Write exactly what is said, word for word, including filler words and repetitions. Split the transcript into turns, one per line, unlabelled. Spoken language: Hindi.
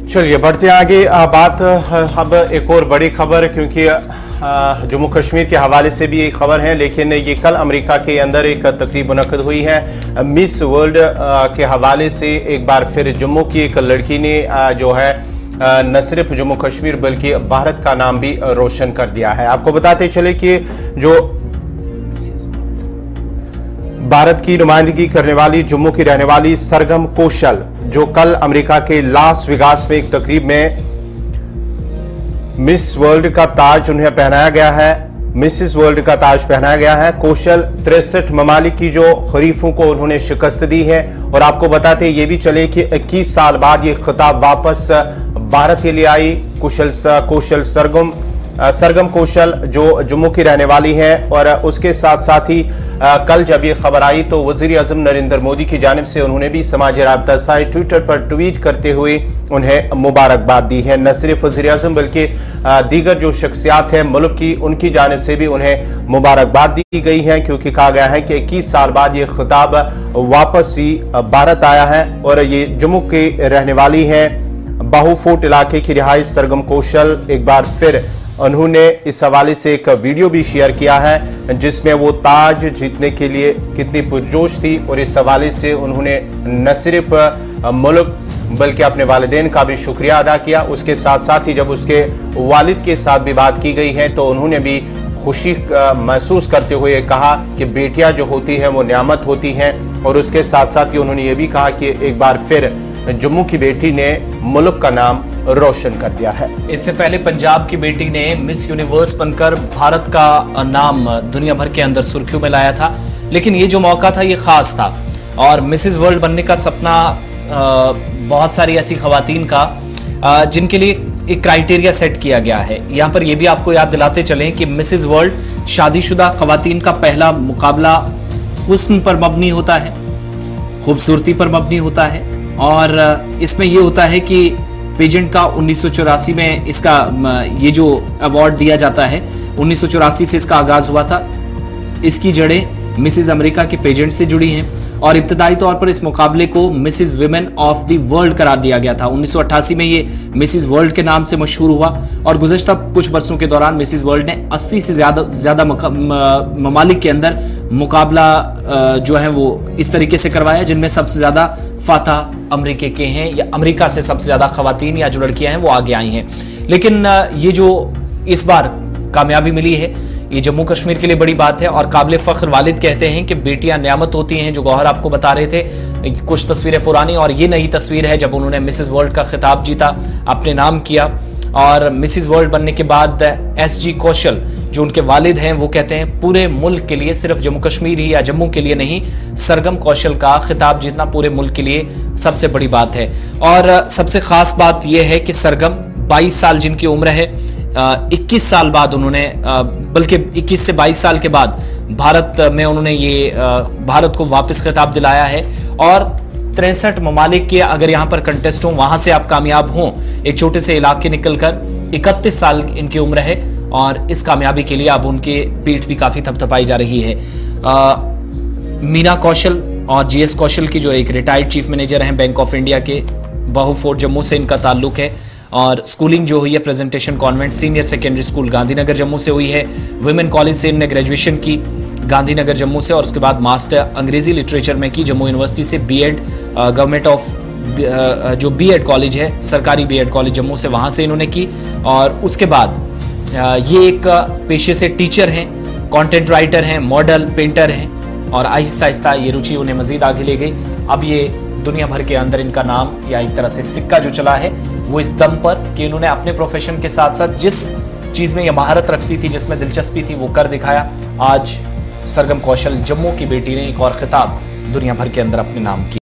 चलिए बढ़ते आगे। आ, बात अब एक और बड़ी खबर, क्योंकि जम्मू कश्मीर के हवाले से भी एक खबर है, लेकिन ये कल अमेरिका के अंदर एक तकरीब मुनक्कद हुई है। मिस वर्ल्ड के हवाले से एक बार फिर जम्मू की एक लड़की ने जो है न सिर्फ जम्मू कश्मीर बल्कि भारत का नाम भी रोशन कर दिया है। आपको बताते चले कि जो भारत की नुमाइंदगी करने वाली जम्मू की रहने वाली सरगम कौशल, जो कल अमेरिका के लास वेगास में एक तकरीब में मिस वर्ल्ड का ताज उन्हें पहनाया गया है, मिसिस वर्ल्ड का ताज पहनाया गया है। कौशल तिरसठ ममालिक की जो खरीफों को उन्होंने शिकस्त दी है। और आपको बताते ये भी चले कि इक्कीस साल बाद ये खिताब वापस भारत के लिए आई। कौशल कौशल सरगम सरगम कौशल जो जम्मू की रहने वाली है। और उसके साथ साथ ही आ, कल जब ये खबर आई तो वजीर आजम नरेंद्र मोदी की जानिब से उन्होंने भी समाजी राब्ता साइट ट्विटर पर ट्वीट करते हुए उन्हें मुबारकबाद दी है। न सिर्फ वजीर आजम बल्कि दीगर जो शख्सियात हैं मुल्क की, उनकी जानिब से भी उन्हें मुबारकबाद दी गई है, क्योंकि कहा गया है कि इक्कीस साल बाद ये खिताब वापस ही भारत आया है। और ये जम्मू के रहने वाली है। बाहू फोर्ट इलाके की रिहाइश सरगम कौशल एक बार फिर उन्होंने इस हवाले से एक वीडियो भी शेयर किया है, जिसमें वो ताज जीतने के लिए कितनी पुरजोश थी। और इस हवाले से उन्होंने न सिर्फ मुल्क बल्कि अपने वालिदैन का भी शुक्रिया अदा किया। उसके साथ साथ ही जब उसके वालिद के साथ भी बात की गई है तो उन्होंने भी खुशी महसूस करते हुए कहा कि बेटियां जो होती हैं वो नियामत होती हैं। और उसके साथ साथ ही उन्होंने ये भी कहा कि एक बार फिर जम्मू की बेटी ने मुल्क का नाम रोशन कर दिया है।
इससे पहले पंजाब की बेटी ने मिस यूनिवर्स बनकर भारत का नाम दुनिया भर के अंदर सुर्खियों में लाया था। लेकिन ये जो मौका था ये खास था। और मिसेस वर्ल्ड बनने का सपना बहुत सारी ऐसी खवातीन का जिनके लिए एक क्राइटेरिया सेट किया गया है। यहाँ पर यह भी आपको याद दिलाते चलें कि मिसेस वर्ल्ड शादीशुदा खवातीन का पहला मुकाबला हुस्न पर मबनी होता है, खूबसूरती पर मबनी होता है। और इसमें यह होता है कि पेजेंट का उन्नीस सौ चौरासी में इसका ये जो अवार्ड दिया जाता है, उन्नीस सौ चौरासी से इसका आगाज हुआ था। इसकी जड़ें मिसेस अमेरिका के पेजेंट से जुड़ी हैं। और इब्तदाई तौर पर इस मुकाबले को Mrs women of the world करार दिया गया था। उन्नीस सौ अट्ठासी में ये मिसेस वर्ल्ड के नाम से मशहूर हुआ। और गुज़श्ता कुछ बरसों के दौरान मिसेस वर्ल्ड ने अस्सी से ज्यादा ज्यादा ममालिक के अंदर मुकाबला जो है वो इस तरीके से करवाया, जिनमें सबसे ज्यादा फाता अमेरिका के हैं, या अमेरिका से सबसे ज्यादा खवातीन या जो लड़कियां हैं वो आगे आई हैं। लेकिन ये जो इस बार कामयाबी मिली है ये जम्मू कश्मीर के लिए बड़ी बात है। और काबिल फख्र वालिद कहते हैं कि बेटियां नियामत होती हैं, जो गौहर आपको बता रहे थे। कुछ तस्वीरें पुरानी और ये नई तस्वीर है जब उन्होंने मिसेस वर्ल्ड का खिताब जीता, अपने नाम किया। और मिसेस वर्ल्ड बनने के बाद एस जी कौशल जो उनके वालिद हैं वो कहते हैं पूरे मुल्क के लिए, सिर्फ जम्मू कश्मीर ही या जम्मू के लिए नहीं, सरगम कौशल का खिताब जीतना पूरे मुल्क के लिए सबसे बड़ी बात है। और सबसे खास बात यह है कि सरगम बाईस साल जिनकी उम्र है, इक्कीस साल बाद उन्होंने, बल्कि इक्कीस से बाईस साल के बाद भारत में उन्होंने ये भारत को वापस खिताब दिलाया है। और तिरसठ ममालिक के अगर यहाँ पर कंटेस्ट हो, वहां से आप कामयाब हों, एक छोटे से इलाके निकलकर, इकतीस साल इनकी उम्र है। और इस कामयाबी के लिए अब उनके पीठ भी काफी थपथपाई जा रही है। आ, मीना कौशल और जी एस कौशल की जो एक रिटायर्ड चीफ मैनेजर हैं बैंक ऑफ इंडिया के, बाहू फोर्ट जम्मू से इनका ताल्लुक है। और स्कूलिंग जो हुई है presentation convent senior secondary school Gandhinagar Jammu से हुई है। वुमेन कॉलेज से इन्होंने ग्रेजुएशन की गांधीनगर जम्मू से। और उसके बाद मास्टर अंग्रेजी लिटरेचर में की जम्मू यूनिवर्सिटी से। बीएड गवर्नमेंट ऑफ जो बीएड कॉलेज है, सरकारी बीएड कॉलेज जम्मू से, वहां से इन्होंने की। और उसके बाद ये एक पेशे से टीचर हैं, कंटेंट राइटर हैं, मॉडल, पेंटर हैं। और आहिस्ता आहिस्ता ये रुचि उन्हें मजीद आगे ले गई। अब ये दुनिया भर के अंदर इनका नाम या एक तरह से सिक्का जो चला है वो इस दम पर कि इन्होंने अपने प्रोफेशन के साथ साथ जिस चीज में ये महारत रखती थी, जिसमें दिलचस्पी थी, वो कर दिखाया। आज सरगम कौशल जम्मू की बेटी ने एक और खिताब दुनिया भर के अंदर अपने नाम किया।